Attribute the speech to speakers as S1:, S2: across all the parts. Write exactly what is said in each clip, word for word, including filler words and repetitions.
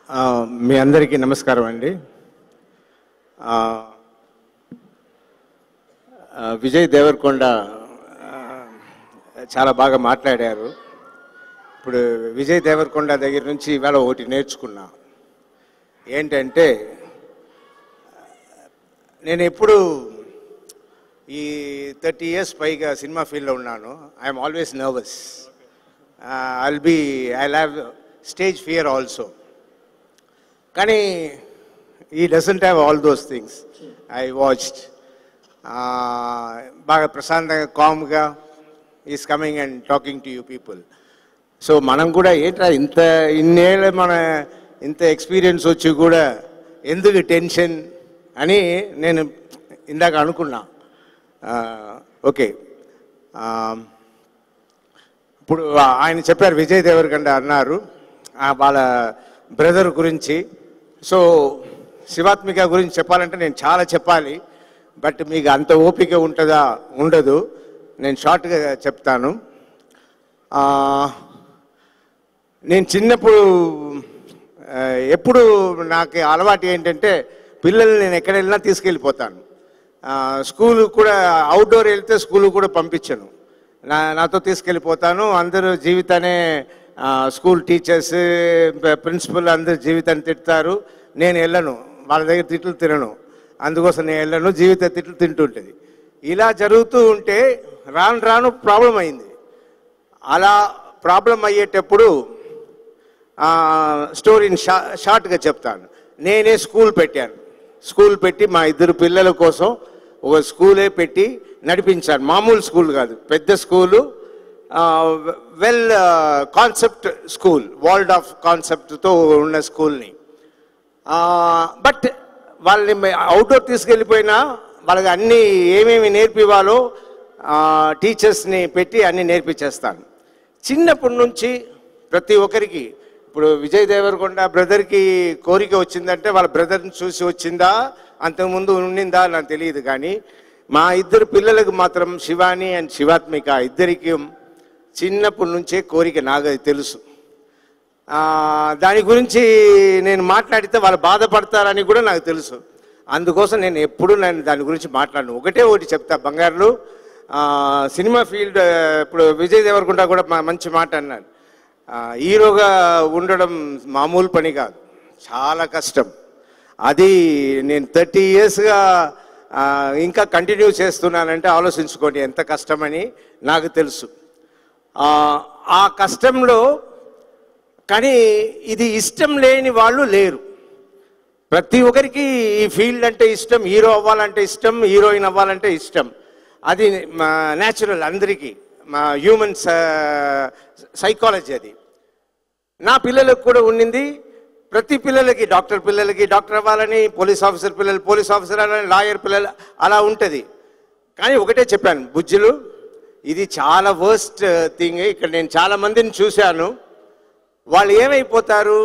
S1: మీ అందరికీ నమస్కారం అండి. విజయ్ దేవరకొండ చాలా బాగా మాట్లాడారు. ఇప్పుడు విజయ్ దేవరకొండ దగ్గర నుంచి ఇవాళ ఒకటి నేర్చుకున్నా. ఏంటంటే నేను ఎప్పుడు ఈ థర్టీ ఇయర్స్ పైగా సినిమా ఫీల్డ్లో ఉన్నాను. I'm always nervous. I'll be I'll have stage fear also. కానీ he doesn't have all those things. I watched బాగా ప్రశాంతంగా కామ్గా is coming and talking to you people. So మనం కూడా ఏంట్రా ఇంత ఇన్నేళ్ళ మన ఇంత ఎక్స్పీరియన్స్ వచ్చి కూడా ఎందుకు టెన్షన్ అని నేను ఇందాక అనుకున్నా. ఓకే, ఇప్పుడు ఆయన చెప్పారు, విజయ్ దేవరకొండ అన్నారు వాళ్ళ బ్రదర్ గురించి. సో శివాత్మిక గురించి చెప్పాలంటే నేను చాలా చెప్పాలి, బట్ మీకు అంత ఓపిక ఉంటుందా ఉండదు. నేను షార్ట్గా చెప్తాను. నేను చిన్నప్పుడు ఎప్పుడు నాకు అలవాటు ఏంటంటే పిల్లల్ని నేను ఎక్కడ వెళ్ళినా తీసుకెళ్ళిపోతాను. స్కూలు కూడా అవుట్డోర్ వెళ్తే స్కూలు కూడా పంపించను, నా నాతో తీసుకెళ్ళిపోతాను. అందరూ జీవితాన్ని స్కూల్ టీచర్స్ ప్రిన్సిపల్ అందరు జీవితాన్ని తిడతారు, నేను వెళ్ళను. వాళ్ళ దగ్గర తిట్లు తినను, అందుకోసం నేను వెళ్ళను. జీవిత తిట్లు తింటుంటుంది. ఇలా జరుగుతూ ఉంటే రాను రాను ప్రాబ్లం అయింది. అలా ప్రాబ్లం అయ్యేటప్పుడు స్టోరీని షా షార్ట్గా చెప్తాను. నేనే స్కూల్ పెట్టాను. స్కూల్ పెట్టి మా ఇద్దరు పిల్లల కోసం ఒక స్కూలే పెట్టి నడిపించాను. మామూలు స్కూల్ కాదు, పెద్ద school, well concept school, world of కాన్సెప్ట్తో ఉన్న స్కూల్ని. బట్ వాళ్ళని అవుట్డోర్ తీసుకెళ్ళిపోయినా వాళ్ళకి అన్నీ ఏమేమి నేర్పివాలో టీచర్స్ని పెట్టి అన్నీ నేర్పించేస్తాను. చిన్నప్పటి నుంచి ప్రతి ఒక్కరికి, ఇప్పుడు విజయ్ దేవరకొండ బ్రదర్కి కోరిక వచ్చిందంటే వాళ్ళ బ్రదర్ని చూసి వచ్చిందా, అంతకుముందు ఉండిందా నాకు తెలియదు. కానీ మా ఇద్దరు పిల్లలకు మాత్రం, శివాని అండ్ శివాత్మిక ఇద్దరికి చిన్నప్పటి నుంచే కోరిక, నాకు అది తెలుసు. దాని గురించి నేను మాట్లాడితే వాళ్ళు బాధపడతారని కూడా నాకు తెలుసు. అందుకోసం నేను ఎప్పుడు నేను దాని గురించి మాట్లాడను. ఒకటే ఒకటి చెప్తా బంగారులు, సినిమా ఫీల్డ్ ఇప్పుడు విజయ్ దేవరకొండ కూడా మంచి మాట అన్నాడు. హీరోగా ఉండడం మామూలు పని కాదు, చాలా కష్టం. అది నేను థర్టీ ఇయర్స్గా ఇంకా కంటిన్యూ చేస్తున్నానంటే ఆలోచించుకోండి ఎంత కష్టమని నాకు తెలుసు. ఆ కష్టంలో కానీ ఇది ఇష్టం లేని వాళ్ళు లేరు. ప్రతి ఒక్కరికి ఈ ఫీల్డ్ అంటే ఇష్టం, హీరో అవ్వాలంటే ఇష్టం, హీరోయిన్ అవ్వాలంటే ఇష్టం. అది న్యాచురల్, అందరికీ మా హ్యూమన్ సైకాలజీ. అది నా పిల్లలకు కూడా ఉండింది. ప్రతి పిల్లలకి, డాక్టర్ పిల్లలకి డాక్టర్ అవ్వాలని, పోలీస్ ఆఫీసర్ పిల్లలు పోలీస్ ఆఫీసర్ అవ్వాలని, లాయర్ పిల్లలు అలా ఉంటుంది. కానీ ఒకటే చెప్పాను, బుజ్జులు ఇది చాలా వర్స్ట్ థింగ్. ఇక్కడ నేను చాలా మందిని చూశాను, వాళ్ళు ఏమైపోతారు,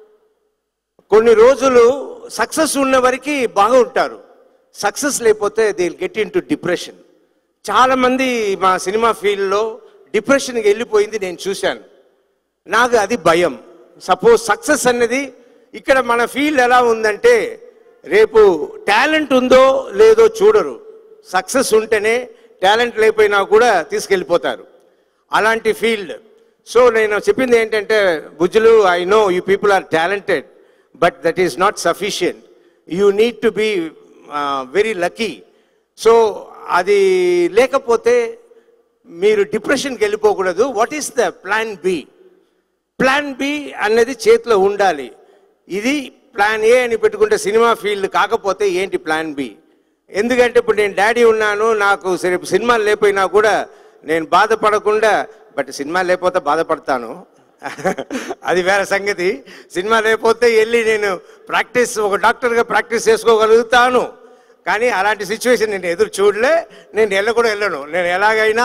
S1: కొన్ని రోజులు సక్సెస్ ఉన్న వరకు బాగా ఉంటారు, సక్సెస్ లేకపోతే they will get into depression. చాలామంది మా సినిమా ఫీల్డ్లో డిప్రెషన్కి వెళ్ళిపోయింది నేను చూశాను. నాకు అది భయం. సపోజ్ సక్సెస్ అన్నది ఇక్కడ మన ఫీల్డ్ ఎలా ఉందంటే, రేపు టాలెంట్ ఉందో లేదో చూడరు, సక్సెస్ ఉంటేనే, టాలెంట్ లేకపోయినా కూడా తీసుకెళ్ళిపోతారు, అలాంటి ఫీల్డ్. సో నేను చెప్పింది ఏంటంటే, బుజ్జులు, I know you people are talented, but that is not sufficient. You need to be very lucky. So అది లేకపోతే మీరు డిప్రెషన్కి వెళ్ళిపోకూడదు. What is the plan B? Plan B అన్నది చేతిలో ఉండాలి. ఇది ప్లాన్ ఏ అని పెట్టుకుంటే సినిమా ఫీల్డ్ కాకపోతే ఏంటి ప్లాన్ బి? ఎందుకంటే ఇప్పుడు నేను డాడీ ఉన్నాను, నాకు రేపు సినిమాలు లేకపోయినా కూడా నేను బాధపడకుండా, బట్ సినిమా లేకపోతే బాధపడతాను, అది వేరే సంగతి. సినిమా లేకపోతే వెళ్ళి నేను ప్రాక్టీస్, ఒక డాక్టర్గా ప్రాక్టీస్ చేసుకోగలుగుతాను. కానీ అలాంటి సిచ్యువేషన్ నేను ఎదురు చూడలే, నేను వెళ్ళ కూడా వెళ్ళను. నేను ఎలాగైనా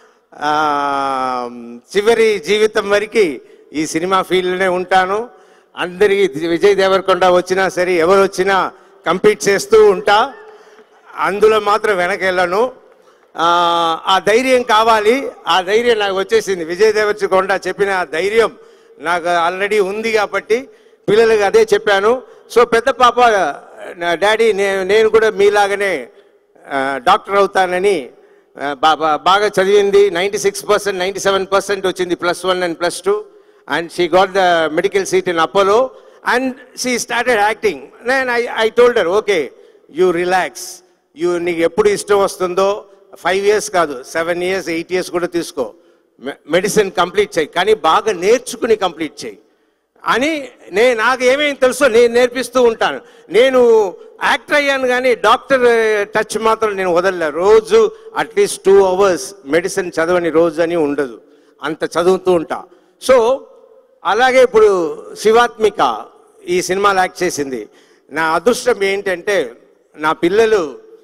S1: చివరి జీవితం వరకు ఈ సినిమా ఫీల్డ్లోనే ఉంటాను. అందరికీ విజయ్ దేవరకొండ వచ్చినా సరే, ఎవరు వచ్చినా కంపీట్ చేస్తూ ఉంటా, అందులో మాత్రం వెనక వెళ్ళను. ఆ ధైర్యం కావాలి. ఆ ధైర్యం నాకు వచ్చేసింది. విజయ్ దేవరకొండ చెప్పిన ఆ ధైర్యం నాకు ఆల్రెడీ ఉంది కాబట్టి పిల్లలకి అదే చెప్పాను. సో పెద్ద పాప డాడీ నేను కూడా మీలాగనే డాక్టర్ అవుతానని బాగా బాగా చదివింది. Ninety six percent ninety seven percent వచ్చింది plus one and plus two. And she got the medical seat in Apollo and she started acting. నేను I I told her okay you relax, you నీకు ఎప్పుడు ఇష్టం వస్తుందో five years కాదు seven years eight years కూడా తీసుకో, medicine complete చేయి, కానీ బాగా నేర్చుకుని కంప్లీట్ చేయి అని నేను నాకు ఏమేమి తెలుసో నేను నేర్పిస్తూ ఉంటాను. నేను యాక్టర్ అయ్యాను కానీ డాక్టర్ టచ్ మాత్రం నేను వదలలే. రోజు అట్లీస్ట్ టూ అవర్స్ మెడిసిన్ చదవని రోజు అని ఉండదు, అంత చదువుతూ ఉంటా. సో అలాగే ఇప్పుడు శివాత్మిక ఈ సినిమాలో యాక్ట్ చేసింది. నా అదృష్టం ఏంటంటే నా పిల్లలు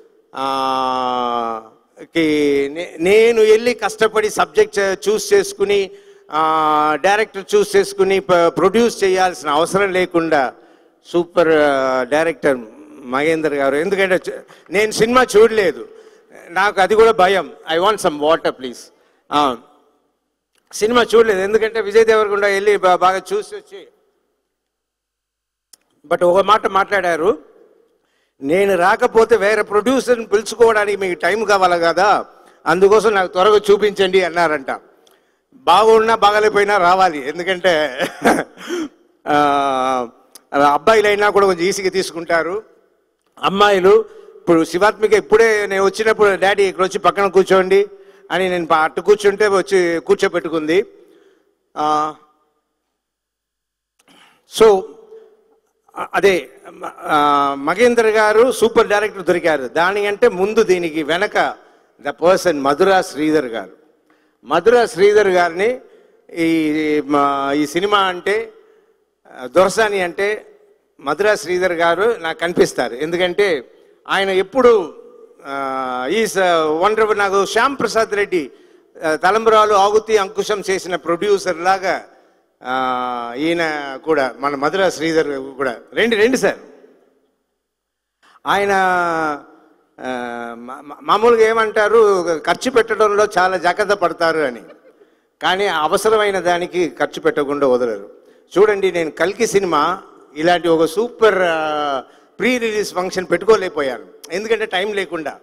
S1: కి నేను వెళ్ళి కష్టపడి సబ్జెక్ట్ చూస్ చేసుకుని డైరెక్టర్ చూస్ చేసుకుని ప్రొడ్యూస్ చేయాల్సిన అవసరం లేకుండా సూపర్ డైరెక్టర్ మహేందర్ గారు. ఎందుకంటే నేను సినిమా చూడలేదు, నాకు అది కూడా భయం. I want some water please. Cinema చూడలేదు ఎందుకంటే విజయ్ దేవరకొండ వెళ్ళి బాగా చూసి వచ్చి బట్ ఒక మాట మాట్లాడారు, నేను రాకపోతే వేరే ప్రొడ్యూసర్ని పిలుచుకోవడానికి మీకు టైం కావాలి కదా, అందుకోసం నాకు త్వరగా చూపించండి అన్నారంట. బాగున్నా బాగలేకపోయినా రావాలి, ఎందుకంటే అబ్బాయిలు అయినా కూడా కొంచెం ఈజీగా తీసుకుంటారు. అమ్మాయిలు ఇప్పుడు శివాత్మిక ఇప్పుడే నేను వచ్చినప్పుడు డాడీ ఇక్కడ వచ్చి పక్కన కూర్చోండి అని నేను అట్టు కూర్చుంటే వచ్చి కూర్చోబెట్టుకుంది. సో అదే మహేందర్ గారు సూపర్ డైరెక్టర్ దొరికారు. దానికంటే ముందు దీనికి వెనక ద పర్సన్ మధురా శ్రీధర్ గారు. మధురా శ్రీధర్ గారిని ఈ ఈ సినిమా అంటే దొరసాని అంటే మధురా శ్రీధర్ గారు నాకు కనిపిస్తారు. ఎందుకంటే ఆయన ఎప్పుడు ఈజ్ వండర్. నాకు శ్యామ్ ప్రసాద్ రెడ్డి తలంబరాలు ఆగుతి అంకుశం చేసిన ప్రొడ్యూసర్ లాగా ఈయన కూడా మన మధురా శ్రీధర్ కూడా రెండు రెండు సార్. ఆయన మామూలుగా ఏమంటారు, ఖర్చు పెట్టడంలో చాలా జాగ్రత్త పడతారు అని, కానీ అవసరమైన దానికి ఖర్చు పెట్టకుండా వదలరు. చూడండి, నేను కల్కి సినిమా ఇలాంటి ఒక సూపర్ ప్రీ రిలీజ్ ఫంక్షన్ పెట్టుకోలేకపోయాను ఎందుకంటే టైం లేకుండా.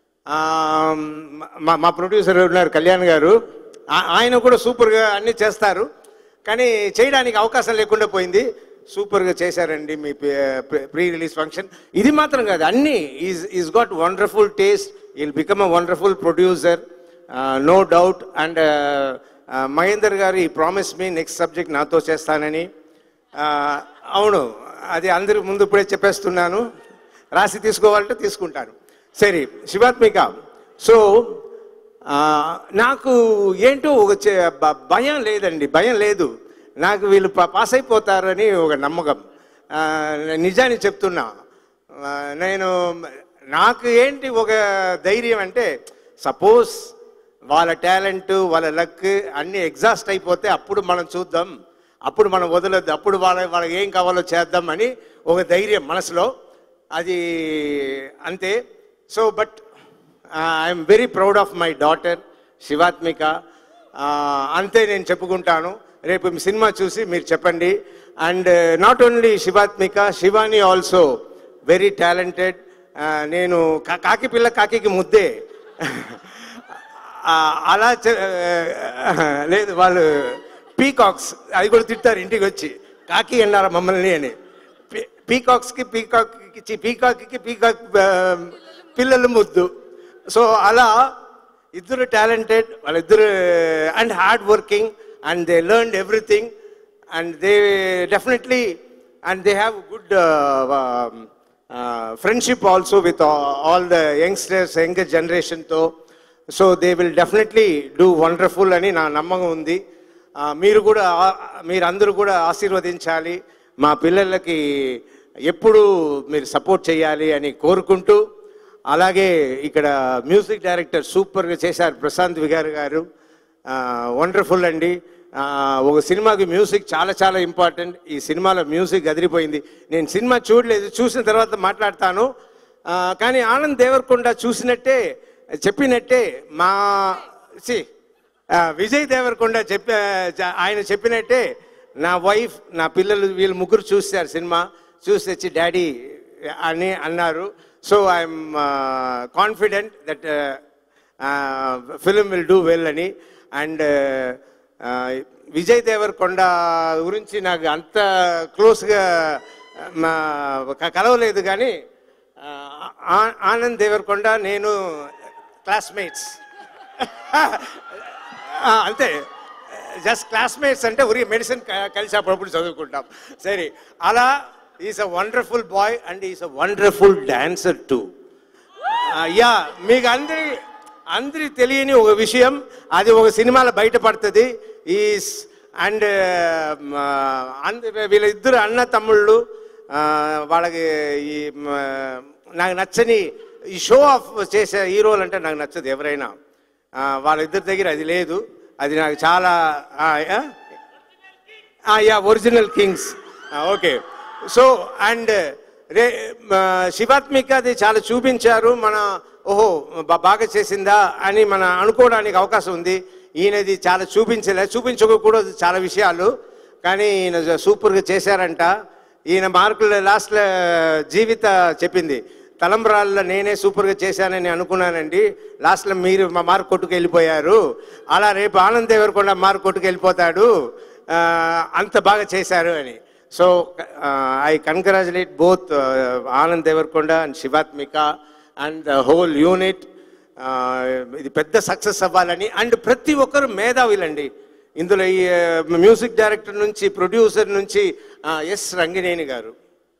S1: మా మా ప్రొడ్యూసర్ ఉన్నారు కళ్యాణ్ గారు, ఆయన కూడా సూపర్గా అన్నీ చేస్తారు, కానీ చేయడానికి అవకాశం లేకుండా పోయింది. సూపర్గా చేశారండి మీ ప్రీ రిలీజ్ ఫంక్షన్. ఇది మాత్రం కాదు, అన్నీ is is got wonderful taste. Will become a wonderful producer, no doubt. And Mahender గారు ఈ ప్రామిస్ మీ నెక్స్ట్ సబ్జెక్ట్ నాతో చేస్తానని. అవును, అది అందరి ముందు ఇప్పుడే చెప్పేస్తున్నాను, రాసి తీసుకోవాలంటే తీసుకుంటాను. సరే శివాత్మిక. సో నాకు ఏంటో ఒక భయం లేదండి, భయం లేదు నాకు, వీళ్ళు పాస్ అయిపోతారని ఒక నమ్మకం. నిజాన్ని చెప్తున్నా. నేను నాకు ఏంటి ఒక ధైర్యం అంటే, సపోజ్ వాళ్ళ టాలెంట్ వాళ్ళ లక్ అన్నీ ఎగ్జాస్ట్ అయిపోతే అప్పుడు మనం చూద్దాం, అప్పుడు మనం వదలొద్దు, అప్పుడు వాళ్ళ వాళ్ళకి ఏం కావాలో చేద్దాం అని ఒక ధైర్యం మనసులో, అది అంతే. So but I'm very proud of my daughter Shivathmika, అంతే నేను చెప్పుకుంటాను. రేపు మీ సినిమా చూసి మీరు చెప్పండి. And not only Shivathmika, Shivani also very talented. నేను కాకి పిల్ల కాకి ముద్దే అలా లేదు, వాళ్ళు పీకాక్స్ అది కూడా తిట్టారు ఇంటికి వచ్చి, కాకి అన్నారా మమ్మల్ని అని. పీకాక్స్కి పీకాక్ పీకాక్కి పీకాక్ పిల్లలు ముద్దు. సో అలా ఇద్దరు టాలెంటెడ్, వాళ్ళిద్దరు and hard working, and they learned everything, and they definitely, and they have good uh, uh, friendship also with all, all the youngsters, younger generation tho. So they will definitely do wonderful ani na nammagam undi. Meeru kuda meer andaru kuda ఆశీర్వదించాలి, మా పిల్లలకి ఎప్పుడు మీరు support చేయాలి అని కోరుకుంటూ, అలాగే ఇక్కడ మ్యూజిక్ డైరెక్టర్ సూపర్గా చేశారు ప్రశాంత్ విగార్ గారు, వండర్ఫుల్ అండి. ఒక సినిమాకి మ్యూజిక్ చాలా చాలా ఇంపార్టెంట్. ఈ సినిమాలో మ్యూజిక్ అదిరిపోయింది. నేను సినిమా చూడలేదు, చూసిన తర్వాత మాట్లాడతాను. కానీ ఆనంద్ దేవరకొండ చూసినట్టే చెప్పినట్టే మా సి విజయ్ దేవరకొండ చెప్ప ఆయన చెప్పినట్టే నా వైఫ్ నా పిల్లలు వీళ్ళు ముగ్గురు చూస్తారు సినిమా చూసి వచ్చి డాడీ అని అన్నారు. So I'm confident that film will do well అని. అండ్ విజయ్ దేవరకొండ గురించి నాకు అంత క్లోజ్గా కలవలేదు, కానీ ఆనంద్ దేవరకొండ నేను క్లాస్మేట్స్ అంతే, జస్ట్ క్లాస్మేట్స్ అంటే ఉరి మెడిసిన్ కలిసి అప్పుడప్పుడు చదువుకుంటాం. సరే, అలా is a wonderful boy and is a wonderful dancer too. Yeah, మీకు అందరి అందరి తెలియని ఒక విషయం, అది ఒక సినిమాలో బయటపడుతుంది. ఈస్ అండ్ వీళ్ళిద్దరు అన్న తమ్ముళ్ళు, వాళ్ళకి ఈ నాకు నచ్చని ఈ షో ఆఫ్ చేసే హీరోలు అంటే నాకు నచ్చదు ఎవరైనా. వాళ్ళిద్దరి దగ్గర అది లేదు, అది నాకు చాలా yeah original kings. Okay, so and రే శివాత్మిక అది చాలా చూపించారు. మన ఓహో బాగా చేసిందా అని మన అనుకోవడానికి అవకాశం ఉంది. ఈయనది చాలా చూపించలే, చూపించకూడదు చాలా విషయాలు, కానీ ఈయన సూపర్గా చేశారంట. ఈయన మార్కులు లాస్ట్లో జీవిత చెప్పింది, తలంబ్రాల్లో నేనే సూపర్గా చేశానని అనుకున్నానండి, లాస్ట్లో మీరు మా మార్క్ కొట్టుకు వెళ్ళిపోయారు, అలా రేపు ఆనంద్ దేవరకొండ మార్క్ కొట్టుకు వెళ్ళిపోతాడు, అంత బాగా చేశారు అని. So I congratulate both Anand Deverakonda and Shivathmika and the whole unit. ఇది పెద్ద సక్సెస్ అవ్వాలని. అండ్ ప్రతి ఒక్కరు మేధావులండి ఇందులో. ఈ మ్యూజిక్ డైరెక్టర్ నుంచి ప్రొడ్యూసర్ నుంచి ఎస్ రంగినేని గారు,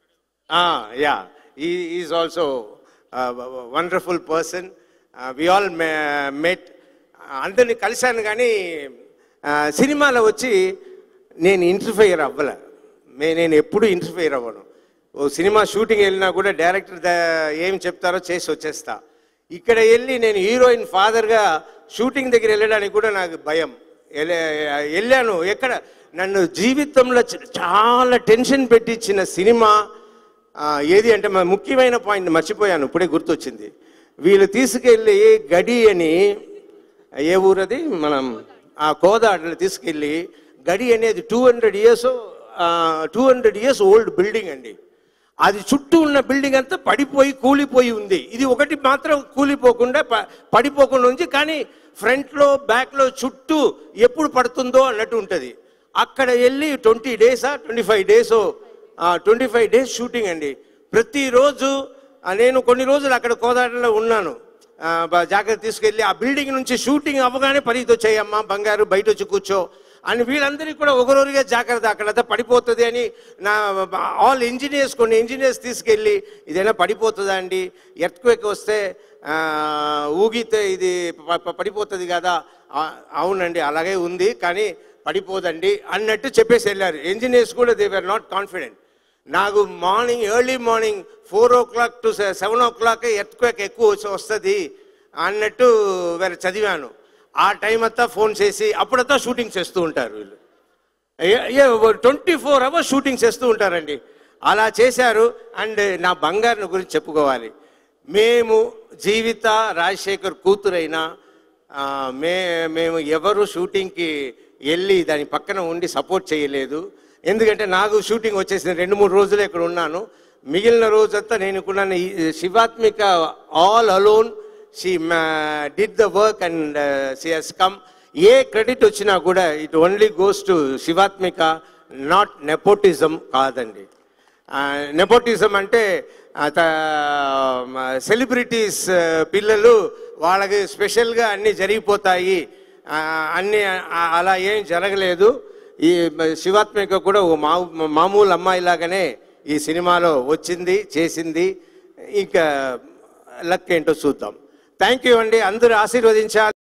S1: yeah is also wonderful person. We all met, అందరినీ కలిశాను, కానీ సినిమాలో వచ్చి నేను ఇంటర్ఫియర్ అవ్వలే. నేను ఎప్పుడు ఇంటర్ఫియర్ అవ్వను. ఓ సినిమా షూటింగ్ వెళ్ళినా కూడా డైరెక్టర్ ఏం చెప్తారో చేసి వచ్చేస్తా. ఇక్కడ వెళ్ళి నేను హీరోయిన్ ఫాదర్గా షూటింగ్ దగ్గర వెళ్ళడానికి కూడా నాకు భయం. వెళ్ళాను ఎక్కడ, నన్ను జీవితంలో చాలా టెన్షన్ పెట్టించిన సినిమా ఏది అంటే, ముఖ్యమైన పాయింట్ మర్చిపోయాను, ఇప్పుడే గుర్తొచ్చింది. వీళ్ళు తీసుకెళ్ళి గడి అని, ఏ ఊరది, మనం ఆ కోదాడలు తీసుకెళ్ళి, గడి అనేది two hundred years two hundred years old building అండి. అది చుట్టూ ఉన్న బిల్డింగ్ అంతా పడిపోయి కూలిపోయి ఉంది. ఇది ఒకటి మాత్రం కూలిపోకుండా పడిపోకుండా ఉంది, కానీ ఫ్రంట్లో బ్యాక్లో చుట్టూ ఎప్పుడు పడుతుందో అన్నట్టు ఉంటుంది. అక్కడ వెళ్ళి ట్వంటీ డేసా ట్వంటీ ఫైవ్ డేసో ట్వంటీ ఫైవ్ డేస్ షూటింగ్ అండి. ప్రతిరోజు నేను కొన్ని రోజులు అక్కడ కోదాడలో ఉన్నాను. జాగ్రత్త తీసుకెళ్ళి ఆ బిల్డింగ్ నుంచి షూటింగ్ అవ్వగానే పరిగెత్తి వచ్చాయమ్మా బంగారు బయట వచ్చి కూర్చో అని వీళ్ళందరికీ కూడా ఒకరోజుగా జాగ్రత్త, అక్కడంతా పడిపోతుంది అని నా ఆల్ ఇంజనీర్స్, కొన్ని ఇంజనీర్స్ తీసుకెళ్ళి ఇదైనా పడిపోతుందా అండి, ఎర్త్క్వేక్ వస్తే ఊగితే ఇది పడిపోతుంది కదా, అవునండి అలాగే ఉంది కానీ పడిపోదండి అన్నట్టు చెప్పేసి వెళ్ళారు. ఇంజనీర్స్ కూడా దే వర్ నాట్ కాన్ఫిడెంట్. నాకు morning early morning four o'clock to seven o'clock earthquake ఎక్కువ వస్తుంది అన్నట్టు వేరే చదివాను. ఆ టైం అంతా ఫోన్ చేసి అప్పుడంతా షూటింగ్ చేస్తూ ఉంటారు వీళ్ళు. ట్వంటీ ఫోర్ అవర్స్ షూటింగ్ చేస్తూ ఉంటారండి. అలా చేశారు. అండ్ నా బంగారుని గురించి చెప్పుకోవాలి. మేము జీవిత రాజశేఖర్ కూతురైనా మే మేము ఎవరు షూటింగ్కి వెళ్ళి దాని పక్కన ఉండి సపోర్ట్ చేయలేదు. ఎందుకంటే నాకు షూటింగ్ వచ్చేసింది, రెండు మూడు రోజులు ఇక్కడ ఉన్నాను. మిగిలిన రోజంతా నేను కూడా Shivathmika all alone she did the work and she has come. ఏ క్రెడిట్ వచ్చినా కూడా it only goes to Shivathmika, not nepotism కాదండి. నెపోటిజం అంటే సెలబ్రిటీస్ పిల్లలు వాళ్ళకి స్పెషల్గా అన్నీ జరిగిపోతాయి, అన్నీ అలా ఏం జరగలేదు. ఈ శివాత్మిక కూడా ఓ మా మామూలు అమ్మాయిలాగానే ఈ సినిమాలో వచ్చింది, చేసింది. ఇంకా లక్ ఏంటో చూద్దాం. థ్యాంక్ యూ అండి, అందరూ ఆశీర్వదించాలి.